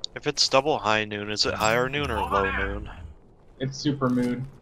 If it's double high noon, is it higher noon or low noon? It's super moon.